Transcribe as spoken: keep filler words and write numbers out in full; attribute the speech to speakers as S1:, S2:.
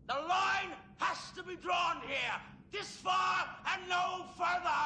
S1: The line has to be drawn here. This far and no further.